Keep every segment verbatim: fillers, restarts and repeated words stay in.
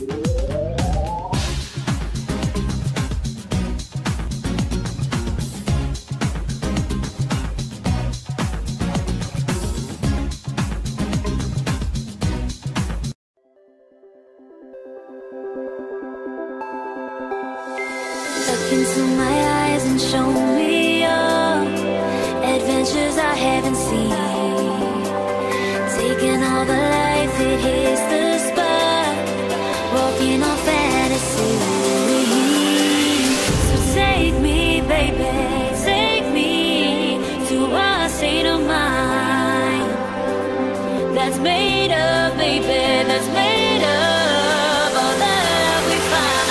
Look into my eyes and show me your adventures I haven't seen. Taking all the life, it hits the spot. Walking on fantasy. So take me, baby, take me to a state of mind that's made of, baby, that's made of all the love we find.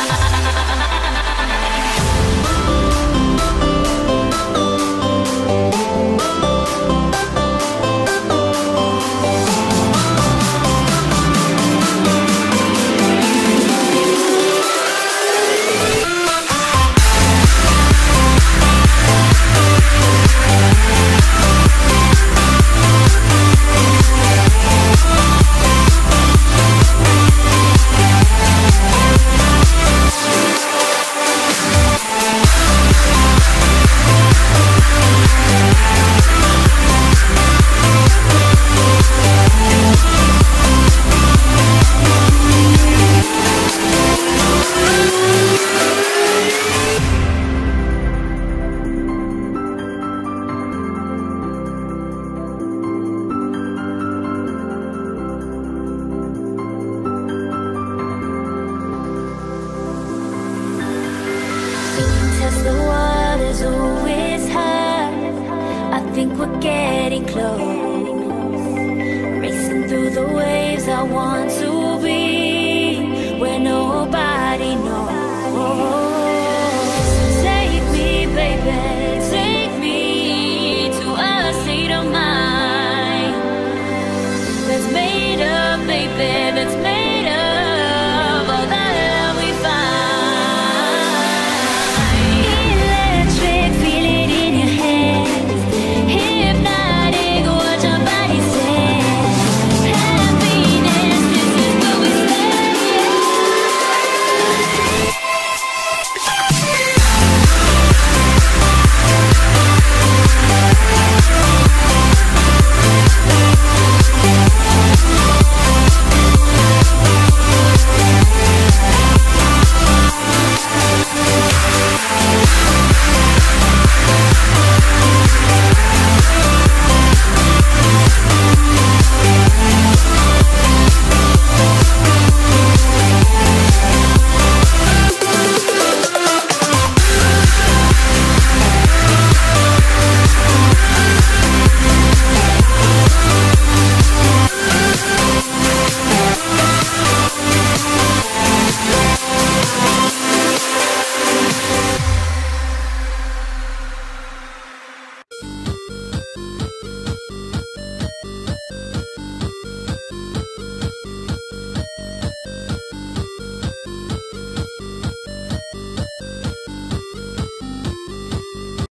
The water's always high. I think we're getting close. Racing through the waves, I want to